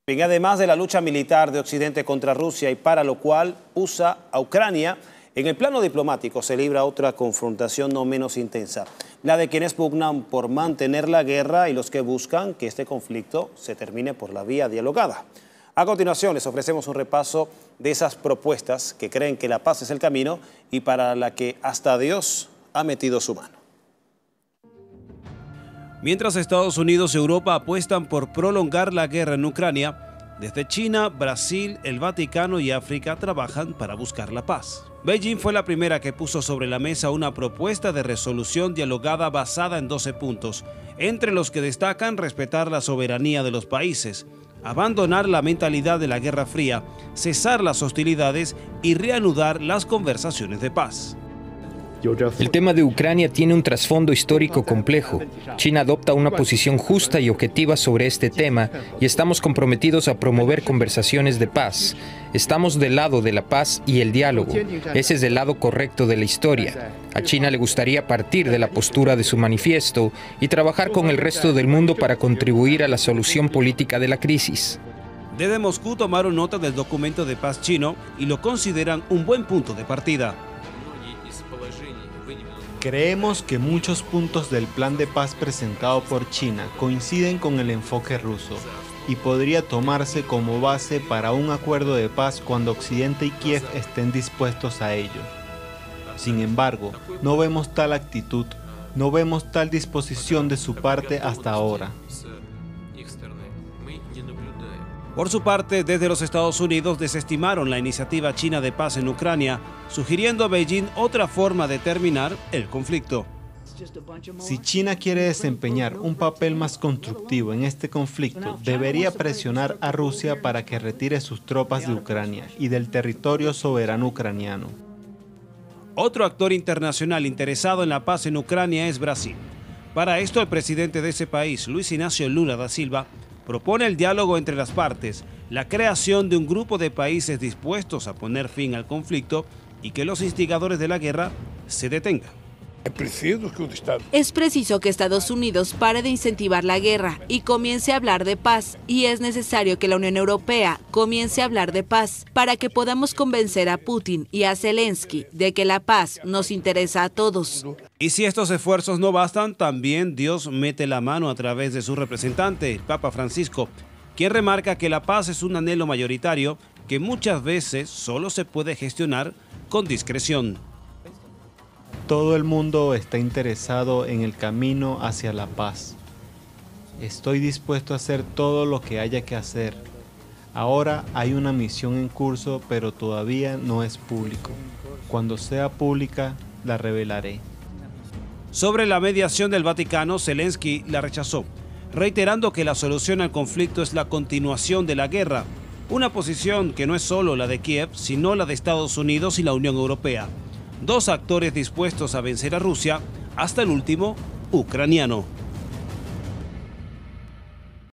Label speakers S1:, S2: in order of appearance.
S1: Bien, además de la lucha militar de Occidente contra Rusia y para lo cual usa a Ucrania, en el plano diplomático se libra otra confrontación no menos intensa, la de quienes pugnan por mantener la guerra y los que buscan que este conflicto se termine por la vía dialogada. A continuación les ofrecemos un repaso de esas propuestas que creen que la paz es el camino y para la que hasta Dios ha metido su mano. Mientras Estados Unidos y Europa apuestan por prolongar la guerra en Ucrania, desde China, Brasil, el Vaticano y África trabajan para buscar la paz. Beijing fue la primera que puso sobre la mesa una propuesta de resolución dialogada basada en 12 puntos, entre los que destacan respetar la soberanía de los países, abandonar la mentalidad de la Guerra Fría, cesar las hostilidades y reanudar las conversaciones de paz.
S2: El tema de Ucrania tiene un trasfondo histórico complejo. China adopta una posición justa y objetiva sobre este tema y estamos comprometidos a promover conversaciones de paz. Estamos del lado de la paz y el diálogo. Ese es el lado correcto de la historia. A China le gustaría partir de la postura de su manifiesto y trabajar con el resto del mundo para contribuir a la solución política de la crisis.
S1: Desde Moscú tomaron nota del documento de paz chino y lo consideran un buen punto de partida.
S3: Creemos que muchos puntos del plan de paz presentado por China coinciden con el enfoque ruso y podría tomarse como base para un acuerdo de paz cuando Occidente y Kiev estén dispuestos a ello. Sin embargo, no vemos tal actitud, no vemos tal disposición de su parte hasta ahora.
S1: Por su parte, desde los Estados Unidos desestimaron la iniciativa china de paz en Ucrania, sugiriendo a Beijing otra forma de terminar el conflicto.
S3: Si China quiere desempeñar un papel más constructivo en este conflicto, debería presionar a Rusia para que retire sus tropas de Ucrania y del territorio soberano ucraniano.
S1: Otro actor internacional interesado en la paz en Ucrania es Brasil. Para esto, el presidente de ese país, Luis Inácio Lula da Silva, propone el diálogo entre las partes, la creación de un grupo de países dispuestos a poner fin al conflicto y que los instigadores de la guerra se detengan.
S4: Es preciso que Estados Unidos pare de incentivar la guerra y comience a hablar de paz, y es necesario que la Unión Europea comience a hablar de paz para que podamos convencer a Putin y a Zelensky de que la paz nos interesa a todos.
S1: Y si estos esfuerzos no bastan, también Dios mete la mano a través de su representante, el Papa Francisco, quien remarca que la paz es un anhelo mayoritario que muchas veces solo se puede gestionar con discreción.
S3: Todo el mundo está interesado en el camino hacia la paz. Estoy dispuesto a hacer todo lo que haya que hacer. Ahora hay una misión en curso, pero todavía no es público. Cuando sea pública, la revelaré.
S1: Sobre la mediación del Vaticano, Zelensky la rechazó, reiterando que la solución al conflicto es la continuación de la guerra, una posición que no es solo la de Kiev, sino la de Estados Unidos y la Unión Europea. Dos actores dispuestos a vencer a Rusia, hasta el último ucraniano.